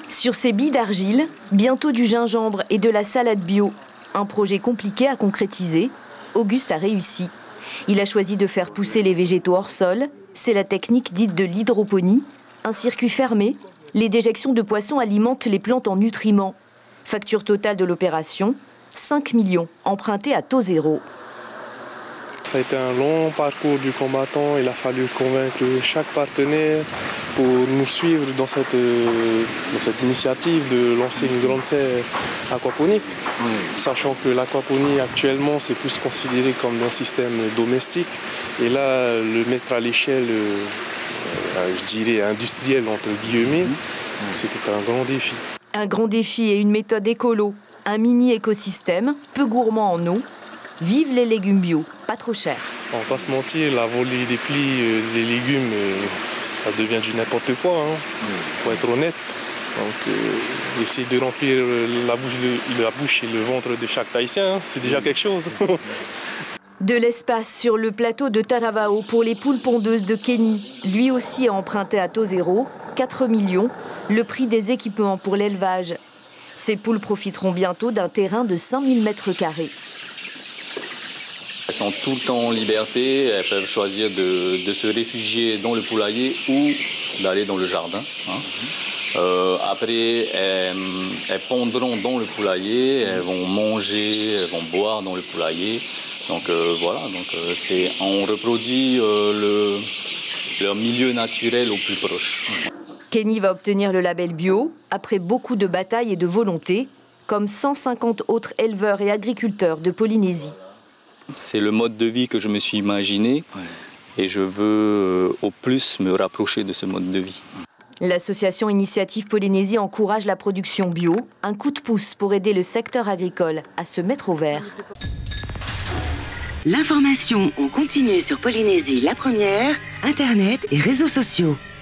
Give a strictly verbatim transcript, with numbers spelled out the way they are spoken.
Sur ces billes d'argile, bientôt du gingembre et de la salade bio. Un projet compliqué à concrétiser. Auguste a réussi. Il a choisi de faire pousser les végétaux hors sol. C'est la technique dite de l'hydroponie. Un circuit fermé. Les déjections de poissons alimentent les plantes en nutriments. Facture totale de l'opération, cinq millions empruntés à taux zéro. Ça a été un long parcours du combattant. Il a fallu convaincre chaque partenaire pour nous suivre dans cette, dans cette initiative de lancer une grande serre aquaponique. Oui. Sachant que l'aquaponie actuellement c'est plus considéré comme un système domestique. Et là, le mettre à l'échelle, euh, je dirais industrielle entre guillemets, oui. C'était un grand défi. Un grand défi et une méthode écolo. Un mini-écosystème, peu gourmand en eau. Vive les légumes bio, pas trop cher. On va pas se mentir, la volée des plis, euh, les légumes, euh, ça devient du n'importe quoi, hein. Mmh. Faut être honnête. Donc, euh, essayer de remplir la bouche, de, la bouche et le ventre de chaque Tahitien, hein, c'est déjà quelque chose. De l'espace sur le plateau de Taravao pour les poules pondeuses de Kenny. Lui aussi a emprunté à taux zéro, quatre millions, le prix des équipements pour l'élevage. Ces poules profiteront bientôt d'un terrain de cinq mille mètres carrés. Elles sont tout le temps en liberté, elles peuvent choisir de, de se réfugier dans le poulailler ou d'aller dans le jardin. Hein. Euh, après, elles, elles pondront dans le poulailler, elles vont manger, elles vont boire dans le poulailler. Donc euh, voilà, donc, euh, c'est, on reproduit euh, le, leur milieu naturel au plus proche. Kenny va obtenir le label bio après beaucoup de batailles et de volonté, comme cent cinquante autres éleveurs et agriculteurs de Polynésie. C'est le mode de vie que je me suis imaginé et je veux euh, au plus me rapprocher de ce mode de vie. L'association Initiative Polynésie encourage la production bio, un coup de pouce pour aider le secteur agricole à se mettre au vert. L'information en continu sur Polynésie la première, Internet et réseaux sociaux.